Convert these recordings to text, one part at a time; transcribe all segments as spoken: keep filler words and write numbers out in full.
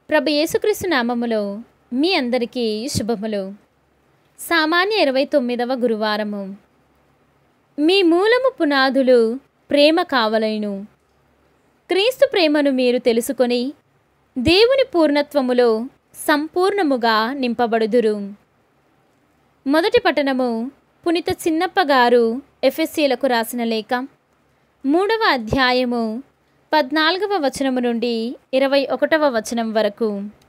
ప్రభు యేసుక్రీస్తు నామములో మీ అందరికీ శుభములు. సామాన్య ఇరవై తొమ్మిదవ గురువారము. మీ మూలము పునాదులు ప్రేమ కావలెను. క్రీస్తు ప్రేమను మీరు తెలుసుకొని దేవుని పూర్ణత్వములో సంపూర్ణముగా నింపబడుదురు. మొదటి పట్టణము పునీత చిన్నప్ప గారు ఎఫెసీలకు రాసిన లేఖ మూడవ అధ్యాయము పద్నాలుగవ వచనము నుండి ఇరవై ఒకటవ వచనం వరకు.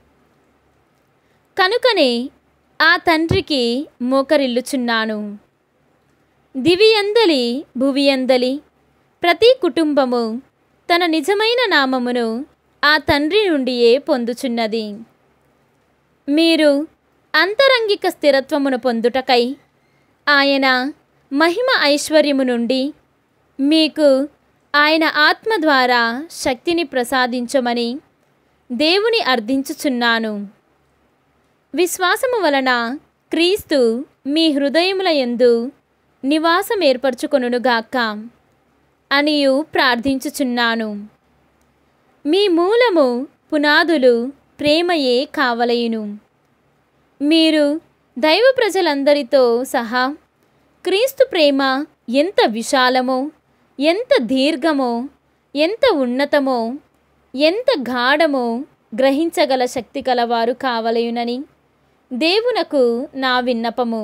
కనుకనే ఆ తండ్రికి మోకరిల్లుచున్నాను. దివియందలి భువియందలి ప్రతి కుటుంబము తన నిజమైన నామమును ఆ తండ్రి నుండియే పొందుచున్నది. మీరు అంతరంగిక స్థిరత్వమును పొందుటకై ఆయన మహిమ ఐశ్వర్యము నుండి మీకు ఆయన ఆత్మ ద్వారా శక్తిని ప్రసాదించమని దేవుని అర్థించుచున్నాను. విశ్వాసము వలన క్రీస్తు మీ హృదయముల యందు నివాసం ఏర్పరచుకొనుగాక అనియు ప్రార్థించుచున్నాను. మీ మూలము పునాదులు ప్రేమయే కావలయును. మీరు దైవ ప్రజలందరితో సహా క్రీస్తు ప్రేమ ఎంత విశాలమో, ఎంత దీర్ఘమో, ఎంత ఉన్నతమో, ఎంత గాఢమో గ్రహించగల శక్తి కలవారు కావలయునని దేవునకు నా విన్నపము.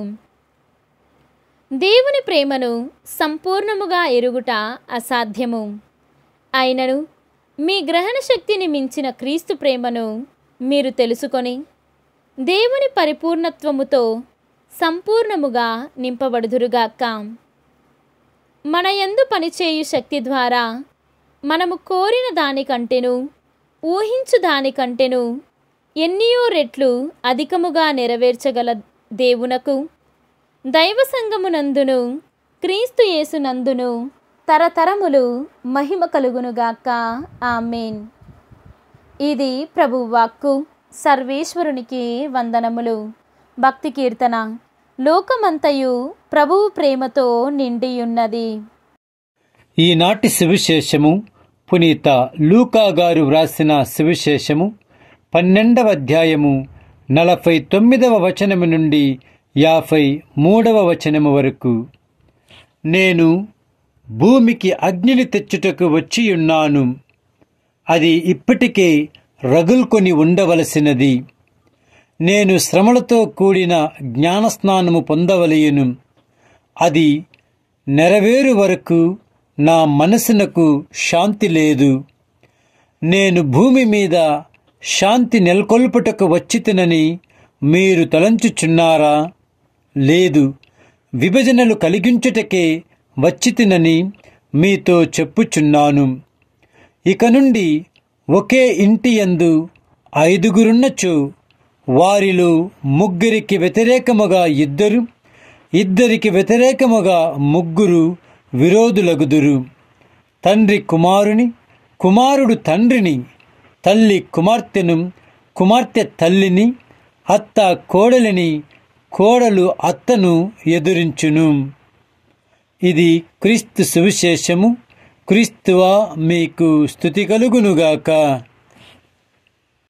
దేవుని ప్రేమను సంపూర్ణముగా ఎరుగుట అసాధ్యము. అయినను మీ గ్రహణ శక్తిని మించిన క్రీస్తు ప్రేమను మీరు తెలుసుకొని దేవుని పరిపూర్ణత్వముతో సంపూర్ణముగా నింపబడుదురుగాక. మన యందు పనిచేయు శక్తి ద్వారా మనము కోరిన దానికంటెను ఊహించు దానికంటెను ఎన్నియో రెట్లు అధికముగా నెరవేర్చగల దేవునకు దైవ సంగమునందును క్రీస్తు యేసునందును తరతరములు మహిమ కలుగునుగాక. ఆమేన్. ఇది ప్రభువు వాక్కు. సర్వేశ్వరునికి వందనములు. భక్తి కీర్తన. లోకమంతయు ప్రభువు ప్రేమతో నిండియున్నది. ఈనాటి సువిశేషము పునీత లూకా గారు వ్రాసిన సువిశేషము పన్నెండవ అధ్యాయము నలభై తొమ్మిదవ వచనము నుండి యాభై మూడవ వచనము వరకు. నేను భూమికి అగ్నిని తెచ్చుటకు వచ్చియున్నాను. అది ఇప్పటికే రగుల్కొని ఉండవలసినది. నేను శ్రమలతో కూడిన జ్ఞానస్నానము పొందవలయును. అది నెరవేరు వరకు నా మనసునకు శాంతి లేదు. నేను భూమి మీద శాంతి నెలకొల్పుటకు వచ్చితినని మీరు తలంచుచున్నారా? లేదు, విభజనలు కలిగించుటకే వచ్చితినని మీతో చెప్పుచున్నాను. ఇక నుండి ఒకే ఇంటి యందు ఐదుగురున్నచో వారిలో ముగ్గురికి వ్యతిరేకముగా ఇద్దరు, ఇద్దరికి వ్యతిరేకముగా ముగ్గురు విరోధులగుదురు. తండ్రి కుమారుని, కుమారుడు తండ్రిని, తల్లి కుమార్తెను, కుమార్తె తల్లిని, అత్త కోడలిని, కోడలు అత్తను ఎదురించును. ఇది క్రీస్తు సువిశేషము. క్రీస్తువా మీకు స్తుతి కలుగునుగాక.